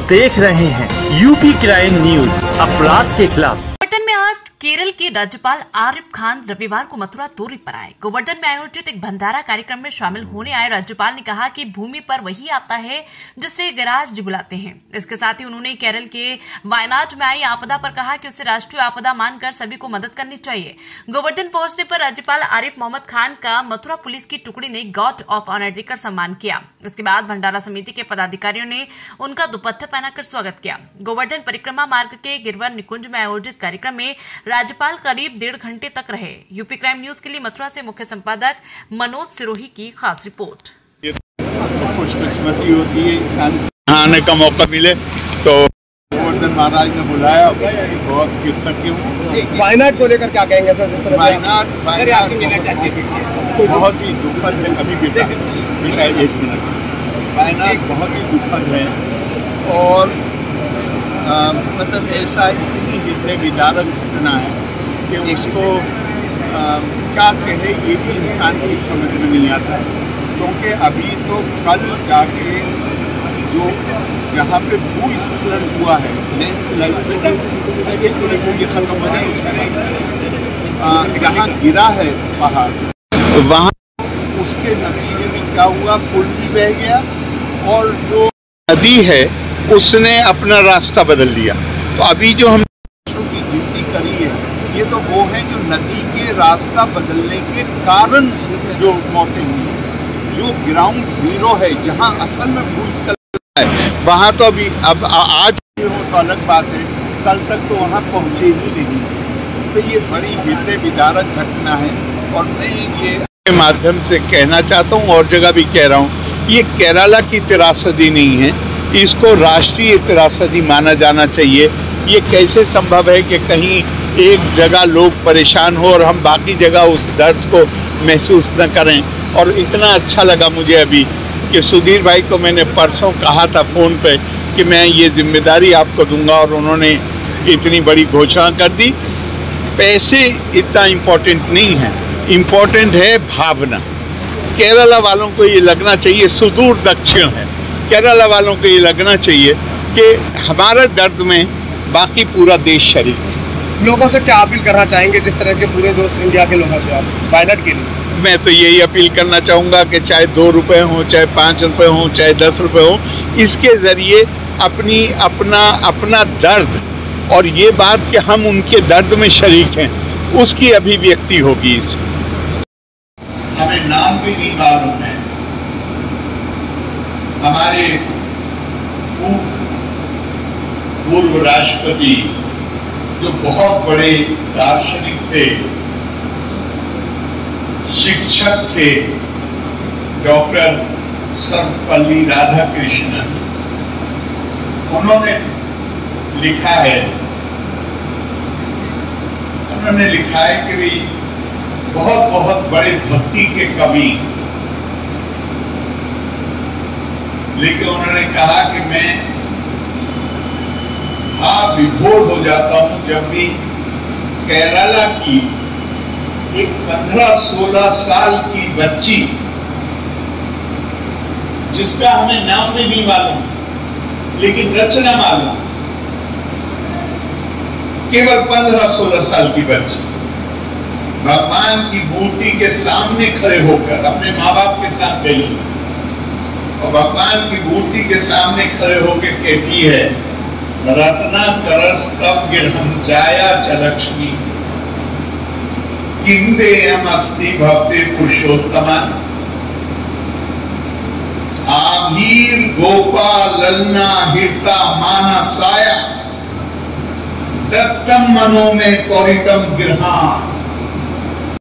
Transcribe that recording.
देख रहे हैं यूपी क्राइम न्यूज, अपराध के खिलाफ। गोवर्धन में आज केरल के राज्यपाल आरिफ खान रविवार को मथुरा दौरे पर आए। गोवर्धन में आयोजित एक भंडारा कार्यक्रम में शामिल होने आए राज्यपाल ने कहा कि भूमि पर वही आता है जिसे गैराज बुलाते हैं। इसके साथ ही उन्होंने केरल के वायनाड में आई आपदा पर कहा कि उसे राष्ट्रीय आपदा मानकर सभी को मदद करनी चाहिए। गोवर्धन पहुंचने पर राज्यपाल आरिफ मोहम्मद खान का मथुरा पुलिस की टुकड़ी ने गार्ड ऑफ ऑनर देकर सम्मान किया। इसके बाद भंडारा समिति के पदाधिकारियों ने उनका दुपट्टा पहनाकर स्वागत किया। गोवर्धन परिक्रमा मार्ग के गिरवर निकुंज में आयोजित कार्यक्रम में राज्यपाल करीब 1.5 घंटे तक रहे। यूपी क्राइम न्यूज के लिए मथुरा से मुख्य संपादक मनोज सिरोही की खास रिपोर्ट। खुशकिस्मती होती है इंसान आने का मौका मिले तो गोवर्धन महाराज ने बुलाया, बहुत कृतज्ञ हूँ। वायनाड को लेकर क्या कहेंगे सर? जिस तरह वायनाड बहुत ही दुखद है। अभी बेटा 1 मिनट। वायनाड बहुत ही दुखद है और मतलब ऐसा इतनी हृदय विदारक घटना है कि उसको क्या कहे ये भी इंसान की समझ में नहीं आता है। क्योंकि अभी तो कल जाके जो जहाँ पे भूस्खलन हुआ है, लैंडस्लाइड खत्म हो जाए उसके जहाँ गिरा है पहाड़, वहाँ उसके नतीजे में क्या हुआ, पुल भी बह गया और जो नदी है उसने अपना रास्ता बदल लिया। तो अभी जो हम की गिनती करी है, ये तो वो है जो नदी के रास्ता बदलने के कारण जो मौतें हुई है। जो ग्राउंड जीरो है, जहां असल में भूस्खलन है, वहां तो अभी अब आज हो तो अलग बात है, कल तक तो वहां पहुंचे ही नहीं। तो ये बड़ी हृदय विदारक घटना है और मैं ये माध्यम से कहना चाहता हूँ और जगह भी कह रहा हूँ, ये केरला की त्रासदी नहीं है, इसको राष्ट्रीय त्रासदी माना जाना चाहिए। ये कैसे संभव है कि कहीं एक जगह लोग परेशान हो और हम बाकी जगह उस दर्द को महसूस न करें। और इतना अच्छा लगा मुझे अभी कि सुधीर भाई को मैंने परसों कहा था फ़ोन पे कि मैं ये जिम्मेदारी आपको दूंगा और उन्होंने इतनी बड़ी घोषणा कर दी। पैसे इतना इम्पोर्टेंट नहीं है, इम्पोर्टेंट है भावना। केरला वालों को ये लगना चाहिए, सुदूर दक्षिण है, केरला वालों को ये लगना चाहिए कि हमारे दर्द में बाकी पूरा देश शरीक है। लोगों से क्या अपील करना चाहेंगे, जिस तरह के पूरे दोस्त इंडिया के लोगों से आप वायनाड के लिए? मैं तो यही अपील करना चाहूँगा कि चाहे 2 रुपये हों, चाहे 5 रुपये हों, चाहे 10 रुपये हों, इसके ज़रिए अपना दर्द और ये बात कि हम उनके दर्द में शरीक हैं, उसकी अभिव्यक्ति होगी इसमें। हमें नाम भी नहीं मालूम है। हमारे पूर्व राष्ट्रपति जो बहुत बड़े दार्शनिक थे, शिक्षक थे, डॉक्टर सर्वपल्ली राधाकृष्णन, उन्होंने लिखा है कि भी बहुत बड़े भक्ति के कवि, लेकिन उन्होंने कहा कि मैं विभोर हो जाता हूं जब भी केरला की एक 15-16 साल की बच्ची, जिसका हमें नाम भी नहीं मालूम लेकिन रचना मालूम, केवल 15-16 साल की बच्ची भगवान की मूर्ति के सामने खड़े होकर अपने माँ बाप के साथ गई और भगवान की मूर्ति के सामने खड़े होकर कहती है, रत्ना करस तब गिरहम जाया जलक्ष्मी किंदे अमस्ति भक्ति पुरुषोत्तमन आभीर गोपा ललना हिरता माना साया दत्तम मनो में कौरितम गिरहा